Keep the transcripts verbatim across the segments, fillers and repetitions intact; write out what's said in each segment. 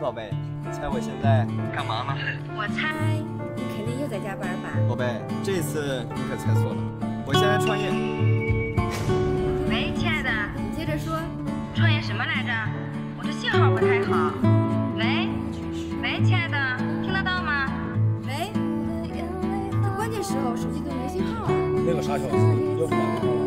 宝贝，你猜我现在干嘛吗？ 我猜你肯定又在加班吧？ 宝贝，这次你可猜错了，我现在创业。 喂，亲爱的，你接着说，创业什么来着？我这信号不太好。喂，喂，亲爱的，听得到吗？喂，这关键时候手机都没信号啊。 那个傻小子又不打电话了。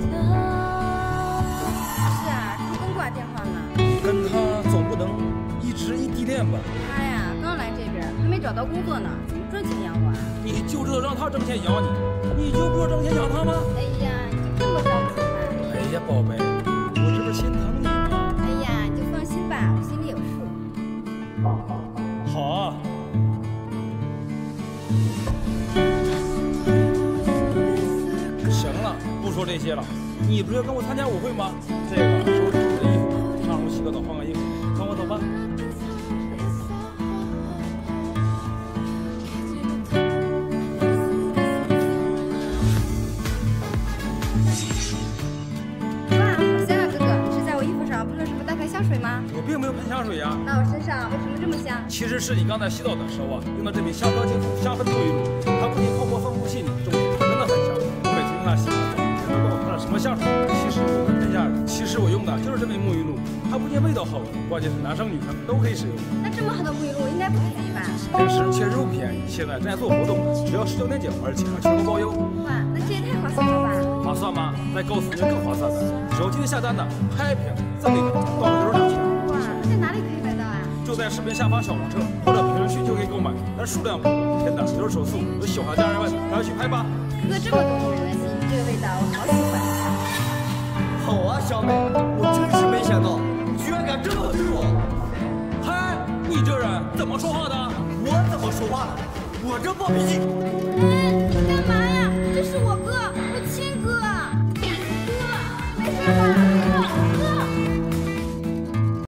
是啊，他刚挂电话呢。 你跟他总不能一直异地恋吧？ 他呀，刚来这边，还没找到工作呢，怎么赚钱养我啊？ 你就知道让他挣钱养你，你就不知道挣钱养他吗？ 哎呀，你就这么着急吗？ 哎呀，宝贝，我这不是心疼你吗？ 哎呀，你就放心吧，我心里有数。 好啊。行了，不说这些了。你不是要跟我参加舞会吗？这个是我准备的衣服，上楼洗个澡换个衣服，跟我走吧。 哇，好香啊，哥哥！你是在我衣服上喷了什么大牌香水吗？ 我并没有喷香水呀。 那我身上为什么这么香？ 其实是你刚才洗澡的时候啊，用的这瓶香飘净土香氛沐浴露，它不仅泡沫丰富细腻，重点真的很香。我每次用它洗完澡，人都问我喷了什么香水。其实我跟一下，其实我用的就是这瓶沐浴露，它不仅味道好闻，关键是男生女生都可以使用。 那这么好的沐浴露应该不便宜吧？ 平时确实不便宜，现在正在做活动，只要十九点九，而且还全国包邮。 哇，那这也太划算了吧！ 划算吗？再告诉你更划算的，手机下单的拍一瓶赠一瓶，到手就是两千。 哇，那在哪里可以买到啊？ 就在视频下方小黄车或者评论区就可以购买，但数量不多，天的都是手速，有喜欢的家人们赶快去拍吧。 哥这么懂女人的心，这个味道我好喜欢。 好啊，小美，我真是没想到，你居然敢这么对我！ 嗨，你这人怎么说话的？ 我怎么说话的？我这暴脾气！ 哎，你干嘛呀？这是我哥，我亲哥。哥，没事吧？